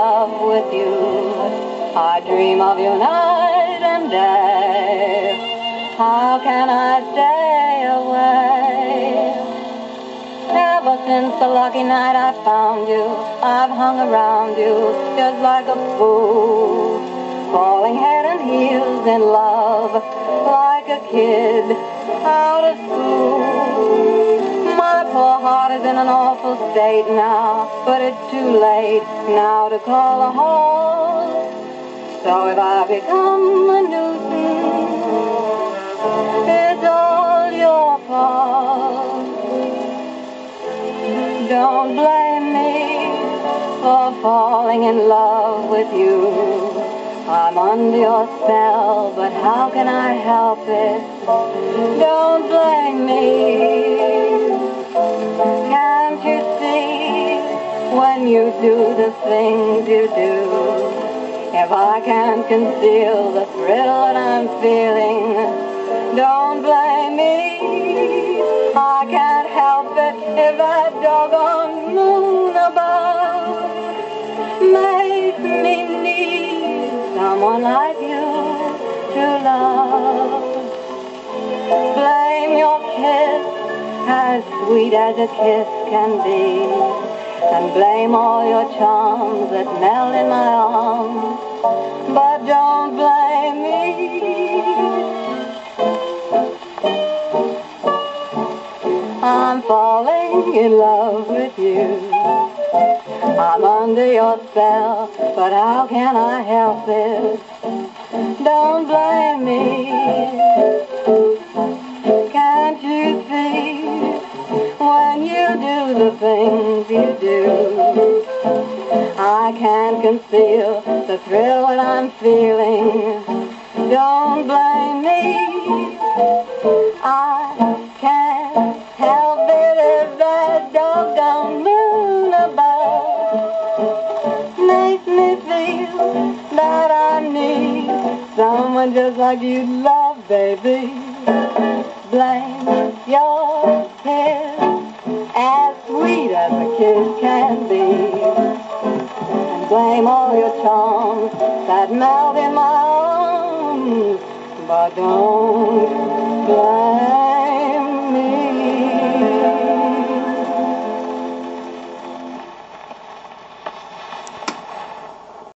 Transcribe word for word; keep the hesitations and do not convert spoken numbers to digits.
love with you. I dream of you night and day. How can I stay away? Ever since the lucky night I found you, I've hung around you just like a fool, falling head and heels in love, like a kid out of school. My poor heart is in an awful state now, but it's too late now to call a halt. So if I become a nuisance, it's all your fault. Don't blame me for falling in love with you. I'm under your spell, but how can I help it? Don't blame me. Can't you see when you do the things you do? If I can't conceal the thrill that I'm feeling, don't blame me. I can't help it if that doggone moon above makes me need someone like you to love. Blame your kiss, as sweet as a kiss can be, and blame all your charms that melt in my arms, but don't blame me. I'm falling in love with you. I'm under your spell, but how can I help it? Don't blame me. Can't you see when you do the things you do? I can't conceal the thrill that I'm feeling. Don't blame me. I can't help it if that doggone moon above makes me feel that I need someone just like you love, baby. Blame your kiss, as sweet as a kiss can be, and blame all your charms that melt in my arms, but don't blame